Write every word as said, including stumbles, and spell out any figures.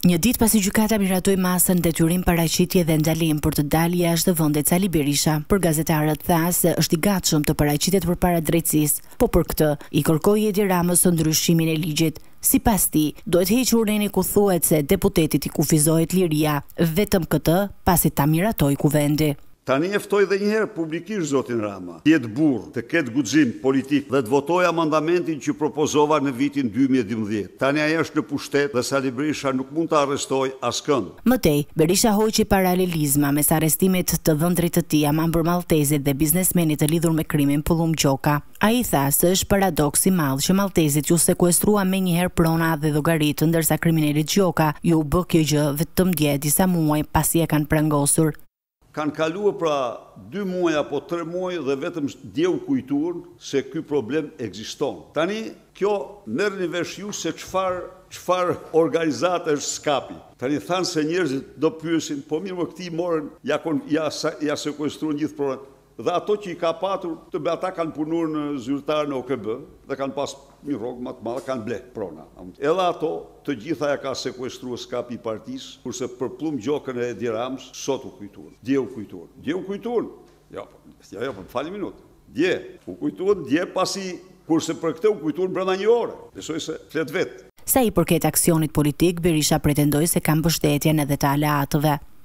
Një ditë pasi gjykata miratoi masën detyrim paraqitje dhe ndalim për të dalë jashtë vendit Sali Berisha, për gazetarët tha se është i gatshëm të paraqitet përpara drejtësisë, po për këtë i kërkoi Edi Ramës ndryshimin e ligjit. Sipas tij, duhet hequr reni ku thuhet se deputetit i kufizohet liria, vetëm këtë pasi ta miratoi kuvendi. Tani e ftoj dhe njëherë publikisht zotin Rama, të jetë burr, të ketë guxim politik dhe të votoj amandamentin që propozova në vitin dy mijë e dymbëdhjetë. Tani ai është në pushtet dhe Sali Berisha nuk mund të arrestoj askënd. Mëtej, Berisha hoqi paralelizma mes arrestimit të dhëndrit të tij Amambër Maltezit dhe biznesmenit të lidhur me krimin Pullum Gjoka. Ai tha se është paradoks i madh që Maltezit ju sekuestrua menjëherë prona dhe llogaritë, ndërsa kriminalit Gjoka ju bë kjo gjë vetëm dje disa muaj pasi e kanë prangosur. Kanë kaluar pra dy muaj apo tre muaj dhe vetëm dje u kujtuan se ky problem ekziston. Tani kjo merrni vesh ju se çfarë çfarë organizate është skapi. Tani thanë se njerëzit do pyesin, po mirë më këti morën, ja, ja, ja sekuestruan gjithë pronat. Dhe ato që i ka patur, të be ata kanë punuar në zyrtar në O K B dhe kanë pas një rrogë më të madhe, kanë ble prona. Edhe ato, të gjitha ja ka sekuestruar skapi i partisë, kurse për Pullum Gjokën e Edi Ramës, sot u kujtuan, dje u kujtuan. Dje u kujtuan, ja, ja, ja, po fali minutë, dje, u kujtuan, dje pasi, kurse për këtë u kujtuan brenda një ore, besoj se flet vetë. Sa i përket aksionit politik, Berisha pretendoi se ka mbështetjen edhe të aleatëve.